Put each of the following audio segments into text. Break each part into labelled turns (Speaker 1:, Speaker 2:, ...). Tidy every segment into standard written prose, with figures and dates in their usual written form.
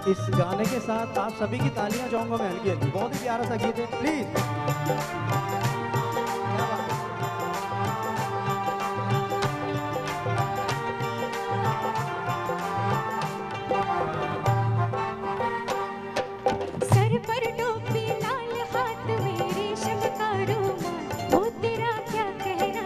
Speaker 1: इस गाने के साथ आप सभी की तालियां चाहूंगा मैं हल्की हल्की। बहुत ही प्यारा सा गीत है, प्लीज।
Speaker 2: सर पर टोपी लाल हाथ में रेशम का रुमाल, ओ तेरा क्या कहना।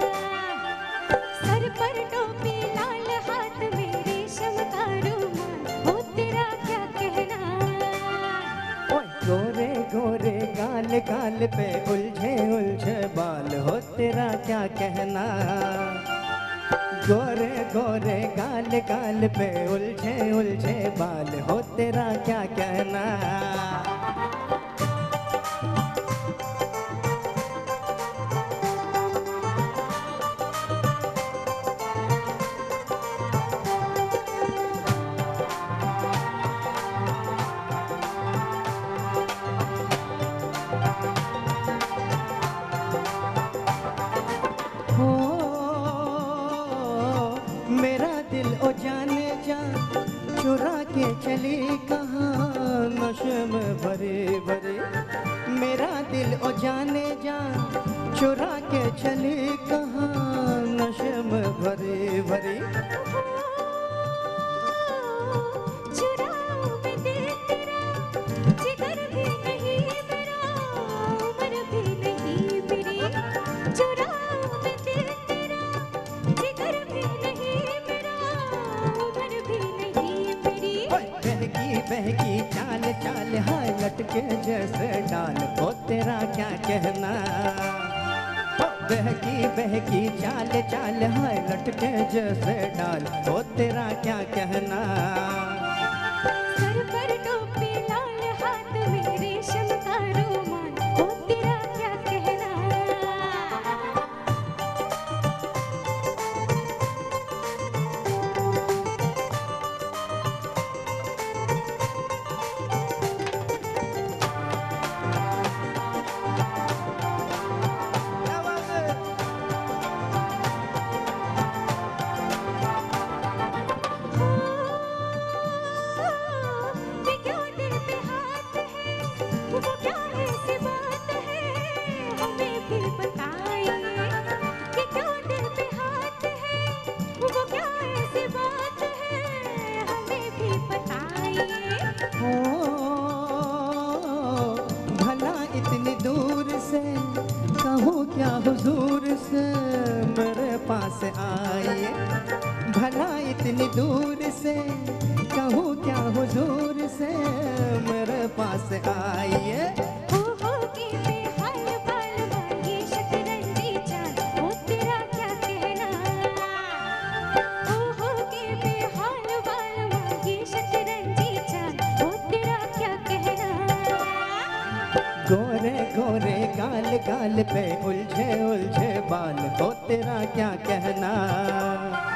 Speaker 2: सर पर टोपी लाल हाथ में रेशम का रुमाल, ओ तेरा क्या कहना।
Speaker 3: ओए गोरे गोरे गाल गाल पे उलझे उलझे बाल, हो तेरा क्या कहना। गोरे गोरे गाल गाल पे उलझे उलझे बाल, हो तेरा क्या कहना। हो मेरा दिल ओ जाने जा, चुरा के चली कहाँ नशे में भरे भरे। मेरा दिल ओ जाने जा, चुरा के चली कहाँ नशे में भरे भरे।
Speaker 2: चुराऊं मैं दिल तेरा, जिगर भी नहीं मेरा, उम्र भी नहीं मेरी। चुराऊं मैं दिल तेरा, जिगर भी नहीं मेरा, उम्र भी नहीं मेरी।
Speaker 3: ओए बहकी बहकी चाल चाल हाय लटके जैसे डाल, हो तेरा क्या कहना। ओ बहकी बहकी चाल चाल हाय लटके जैसे डाल, हो तेरा क्या कहना।
Speaker 2: सर पर टोपी लाल हाथ में रेशम का रुमाल, ओ तेरा क्या कहना।
Speaker 3: क्या बात है?
Speaker 2: ये क्या दिल पे हाथ है, वो क्या ऐसी बात है, हमें भी बताइए। ये क्या दिल पे हाथ है, वो क्या ऐसी बात है, हमें भी बताइए।
Speaker 3: हो भला इतनी दूर से कहूँ क्या हुजूर से मेरे पास आइए। भला इतनी दूर से कहूँ क्या हुजूर से मेरे पास आइए।
Speaker 2: हो के बेहाल बाल मांगे शतरंजी चाल, ओ तेरा क्या कहना। हो के बेहाल बाल मांगे शतरंजी चाल, ओ तेरा क्या कहना।
Speaker 3: गोरे गोरे गाल गाल पे उलझे उलझे बाल, हो तेरा क्या कहना।